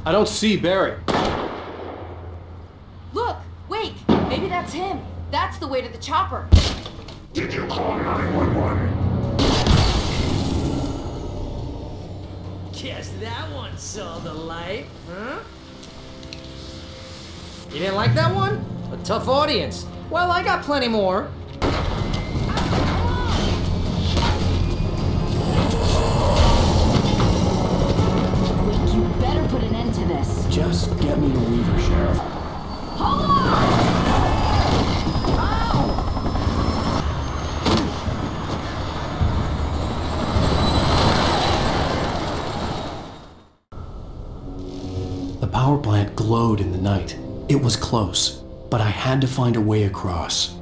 I don't see Barry. Look! Wait! Maybe that's him! That's the way to the chopper! Did you call 911? Guess that one saw the light, huh? You didn't like that one? A tough audience. Well, I got plenty more. You better put an end to this. Just get me to Weaver, Sheriff. Hold on! The power plant glowed in the night. It was close, but I had to find a way across.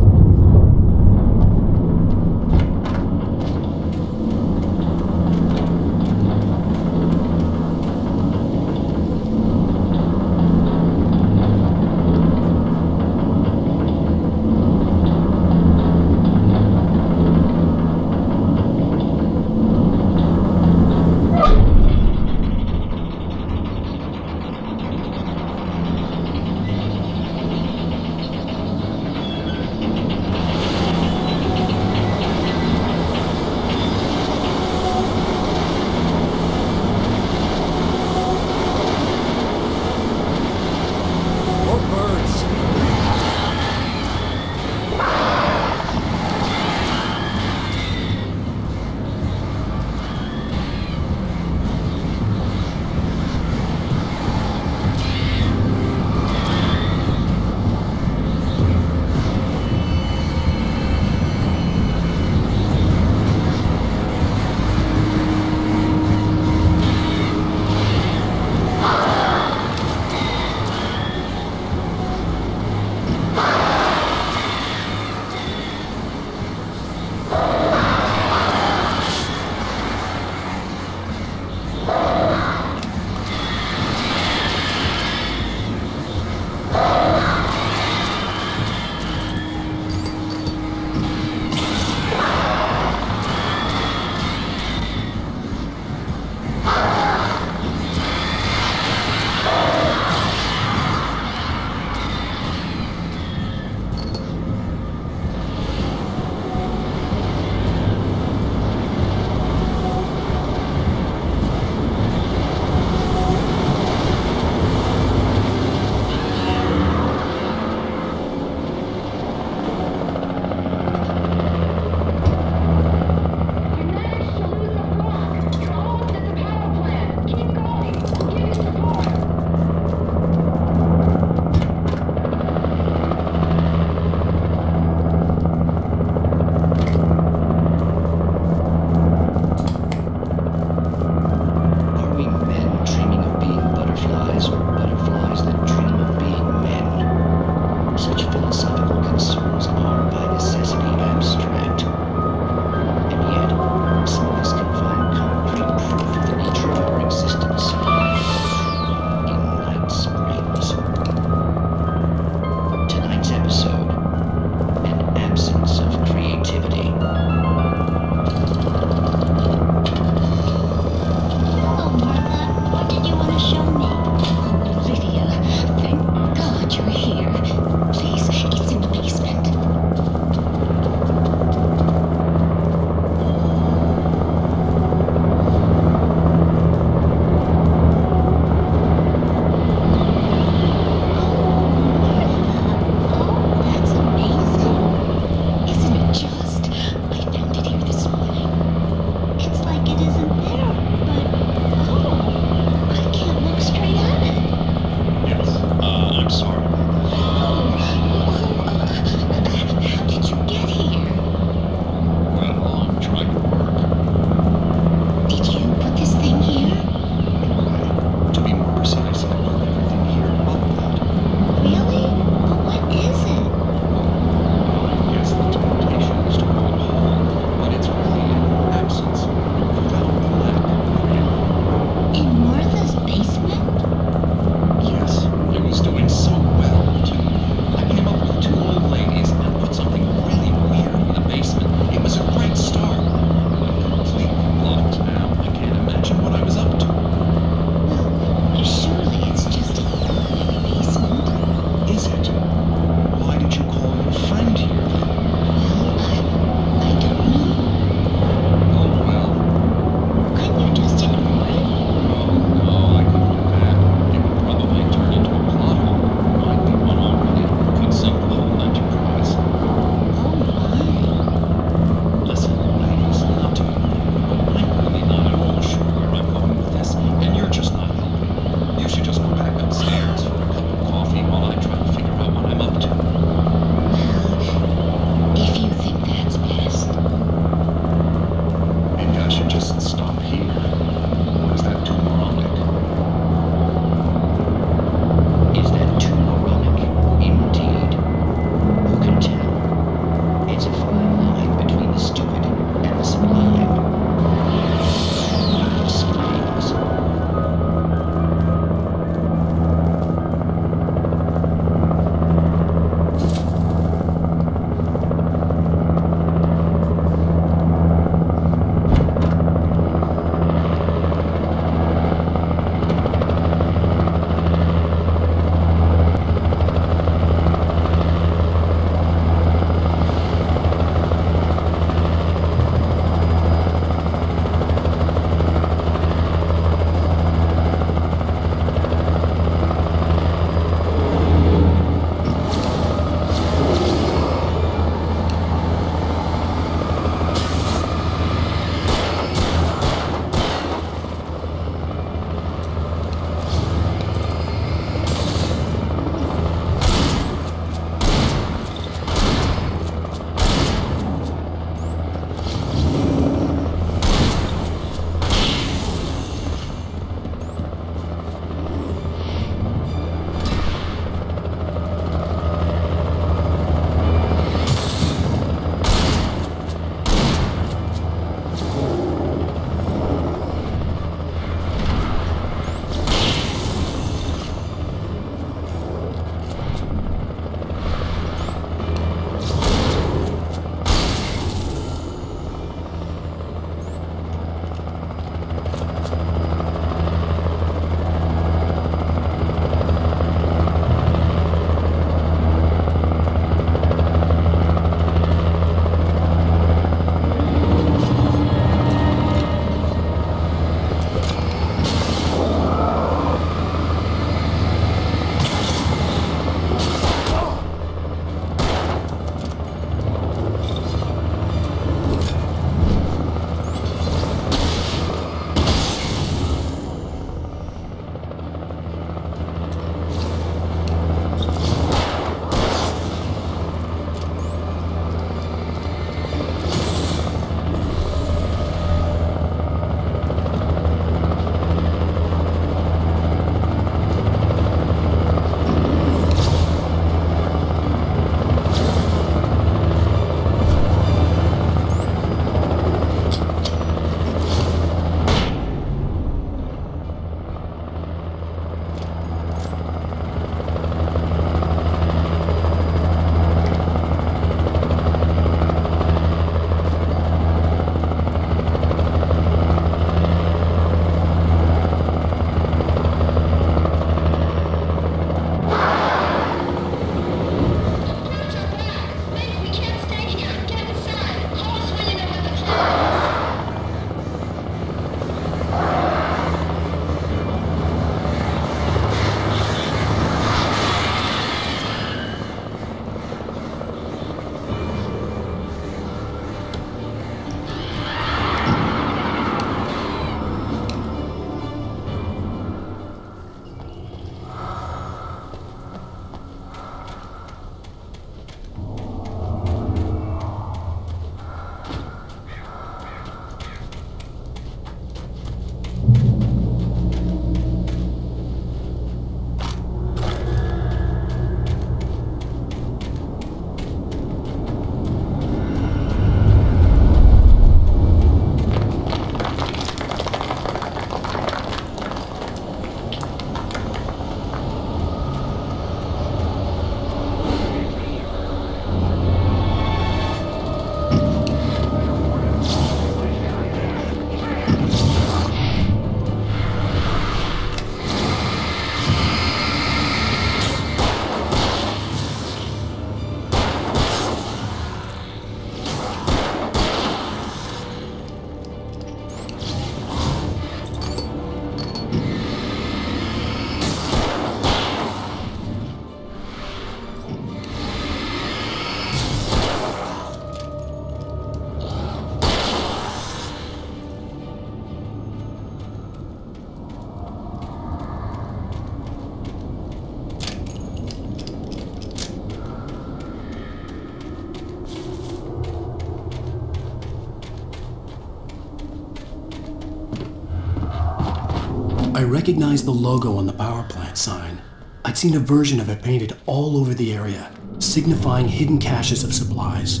recognized the logo on the power plant sign. I'd seen a version of it painted all over the area, signifying hidden caches of supplies.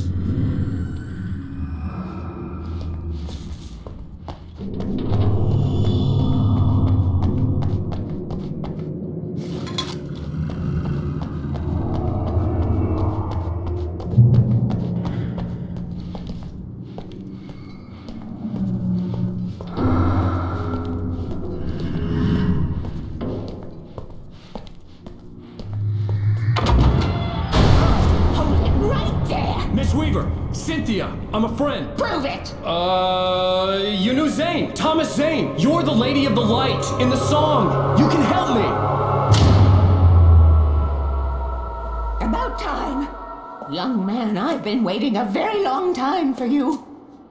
Cynthia, I'm a friend. Prove it! You knew Zane, Thomas Zane. You're the Lady of the Light in the song. You can help me. About time. Young man, I've been waiting a very long time for you.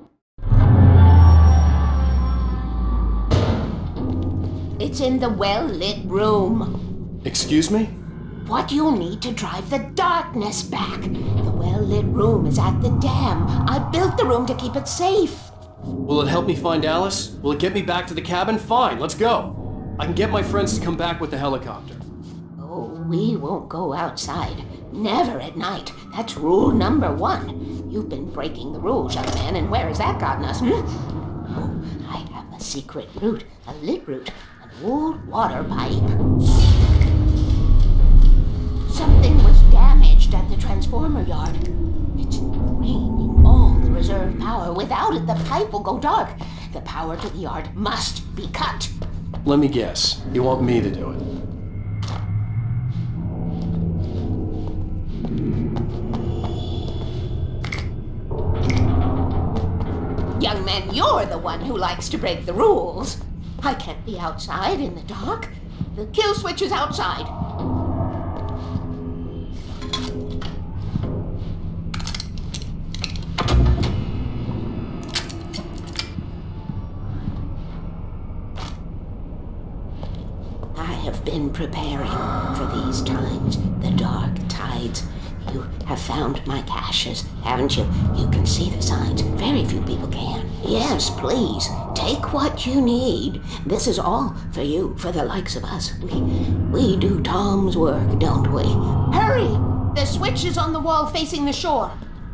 It's in the well-lit room. Excuse me? What you'll need to drive the darkness back. The well-lit room is at the dam. I built the room to keep it safe. Will it help me find Alice? Will it get me back to the cabin? Fine, let's go. I can get my friends to come back with the helicopter. Oh, we won't go outside. Never at night. That's rule number 1. You've been breaking the rules, young man, and where has that gotten us, Oh, I have a secret route, a lit route, an old water pipe. Something was damaged at the transformer yard. It's draining all the reserve power. Without it, the pipe will go dark. The power to the yard must be cut. Let me guess. You want me to do it? Young man, you're the one who likes to break the rules. I can't be outside in the dark. The kill switch is outside. Have been preparing for these times, the dark tides. You have found my caches, haven't you? You can see the signs. Very few people can. Yes, please, take what you need. This is all for you, for the likes of us. We do Tom's work, don't we? Hurry! The switch is on the wall facing the shore.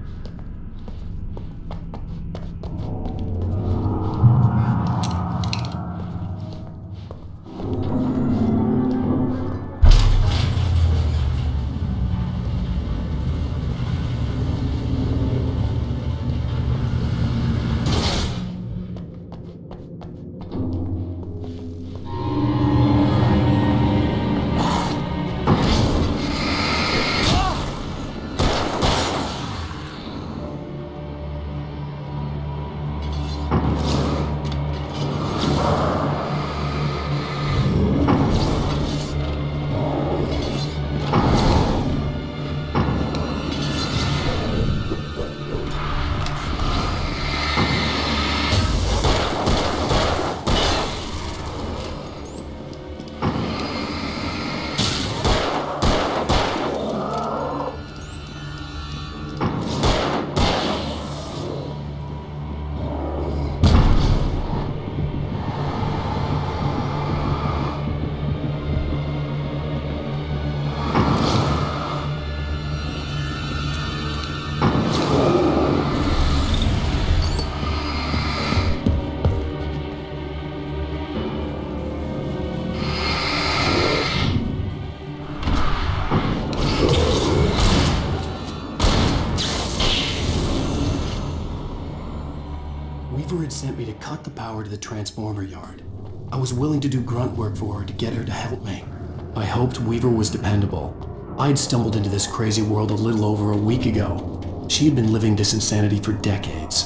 Weaver had sent me to cut the power to the transformer yard. I was willing to do grunt work for her to get her to help me. I hoped Weaver was dependable. I'd stumbled into this crazy world a little over a week ago. She had been living this insanity for decades.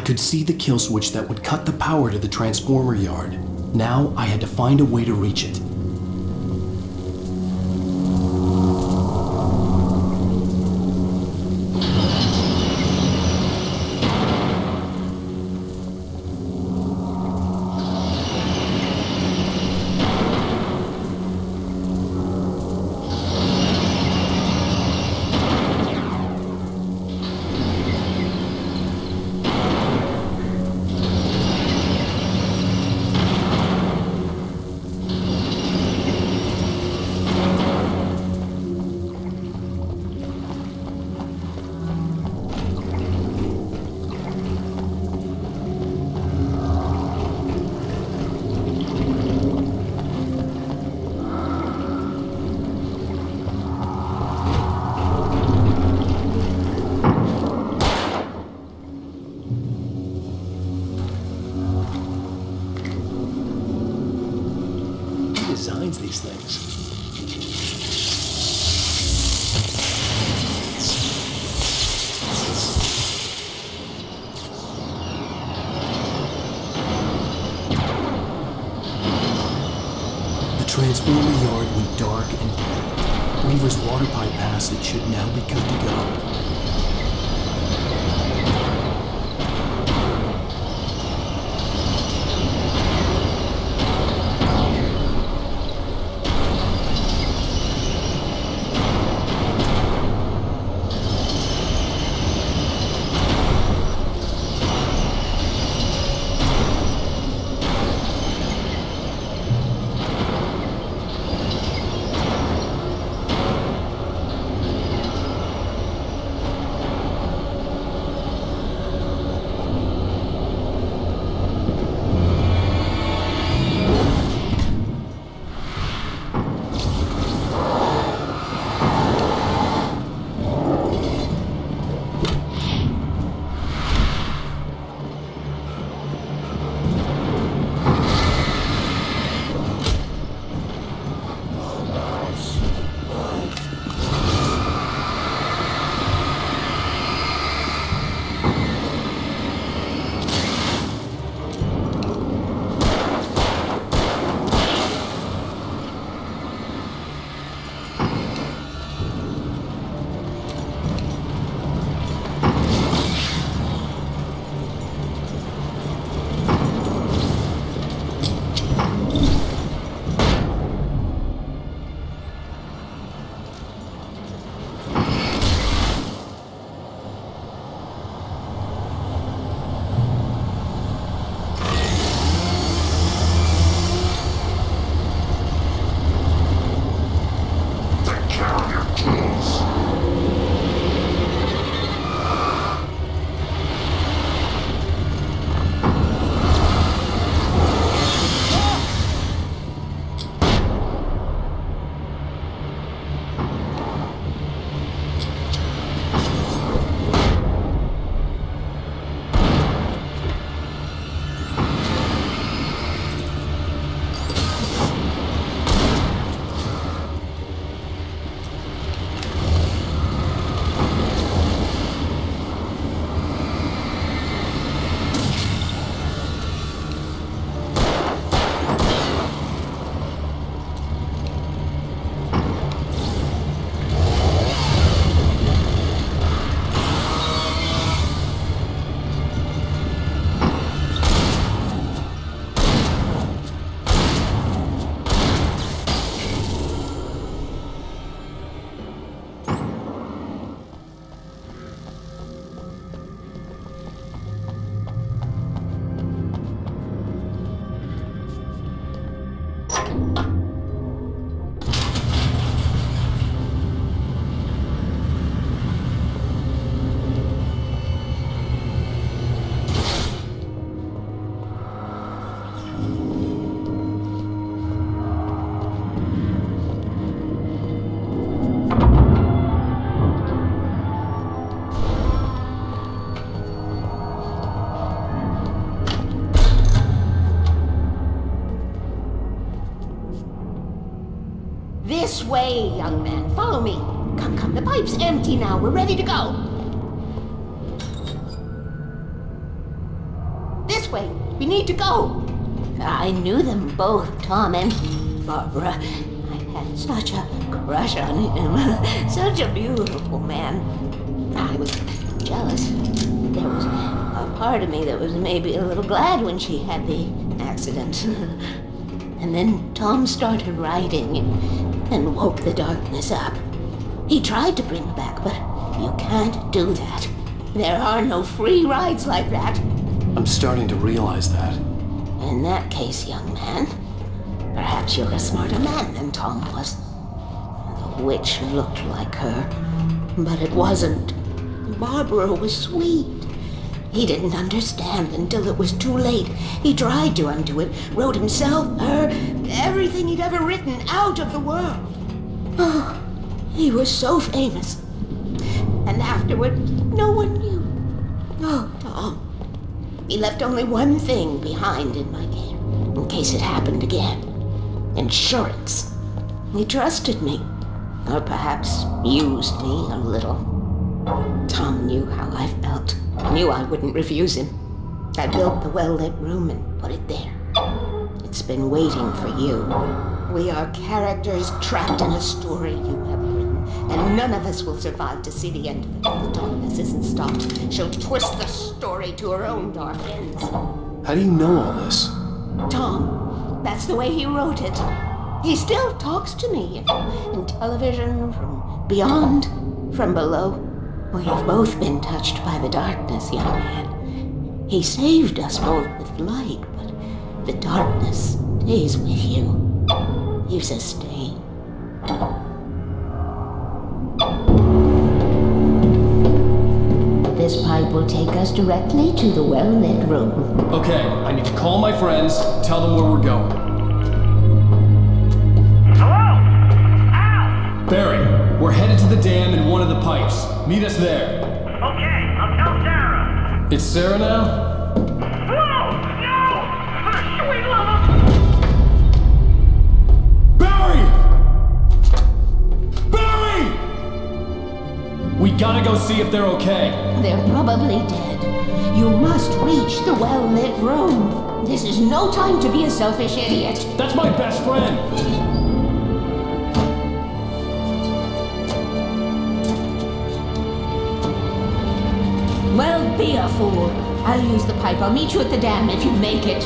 could see the kill switch that would cut the power to the transformer yard. Now I had to find a way to reach it. Designs these things. The transformer yard went dark and dead. Weaver's water pipe passage should now be good to go. This way, young man. Follow me. Come, come. The pipe's empty now. We're ready to go. We need to go. I knew them both, Tom and Barbara. I had such a crush on him. Such a beautiful man. I was jealous. There was a part of me that was maybe a little glad when she had the accident. And then Tom started writing and woke the darkness up. He tried to bring her back, but you can't do that. There are no free rides like that. I'm starting to realize that. In that case, young man, perhaps you're a smarter man than Tom was. The witch looked like her, but it wasn't. Barbara was sweet. He didn't understand until it was too late. He tried to undo it, wrote himself, her, everything he'd ever written out of the world. Oh, he was so famous. And afterward, no one knew. Oh, Tom. He left only one thing behind in my care, in case it happened again. Insurance. He trusted me, or perhaps used me a little. Tom knew how I felt. Knew I wouldn't refuse him. I built the well-lit room and put it there. It's been waiting for you. We are characters trapped in a story you have written, and none of us will survive to see the end of it if the darkness isn't stopped. She'll twist the story to her own dark ends. How do you know all this? Tom, that's the way he wrote it. He still talks to me in television, from beyond, from below. We have both been touched by the darkness, young man. He saved us both with light, but the darkness stays with you. Leaves a stain. This pipe will take us directly to the well-lit room. Okay, I need to call my friends, tell them where we're going. Hello? Al! Barry, we're headed to the dam in one of the pipes. Meet us there. Okay, I'll tell Sarah. It's Sarah now? Whoa! No! For the sweet love of... Barry! Barry! We gotta go see if they're okay. They're probably dead. You must reach the well-lit room. This is no time to be a selfish idiot. That's my best friend. Well, be a fool. I'll use the pipe. I'll meet you at the dam if you make it.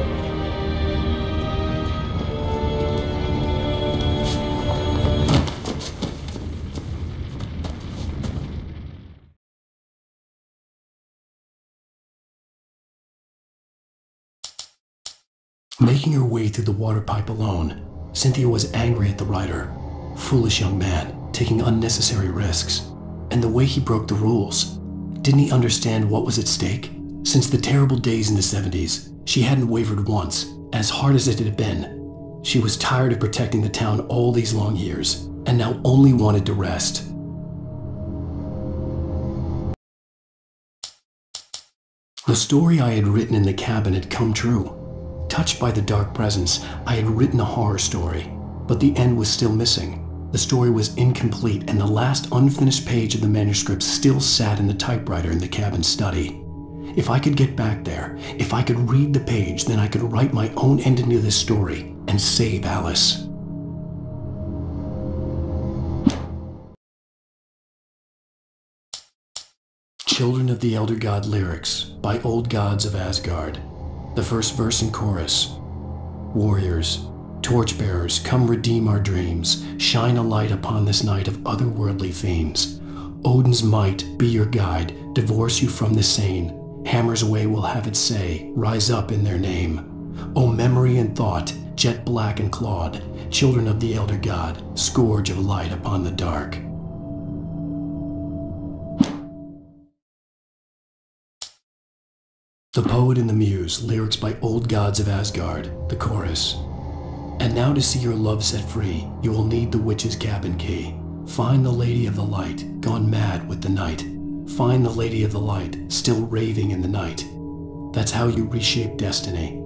Making her way through the water pipe alone, Cynthia was angry at the writer. Foolish young man, taking unnecessary risks. And the way he broke the rules. Didn't he understand what was at stake? Since the terrible days in the 70s, she hadn't wavered once, as hard as it had been. She was tired of protecting the town all these long years, and now only wanted to rest. The story I had written in the cabin had come true. Touched by the dark presence, I had written a horror story, but the end was still missing. The story was incomplete, and the last unfinished page of the manuscript still sat in the typewriter in the cabin study. If I could get back there, if I could read the page, then I could write my own ending to this story and save Alice. Children of the Elder God lyrics by Old Gods of Asgard. The first verse and chorus. Warriors, torchbearers, come redeem our dreams. Shine a light upon this night of otherworldly fiends. Odin's might be your guide, divorce you from the sane. Hammer's way will have it say, rise up in their name. O memory and thought, jet black and clawed, children of the Elder God, scourge of light upon the dark. The Poet and the Muse, lyrics by Old Gods of Asgard, the chorus. And now to see your love set free, you will need the witch's cabin key. Find the Lady of the Light, gone mad with the night. Find the Lady of the Light, still raving in the night. That's how you reshape destiny.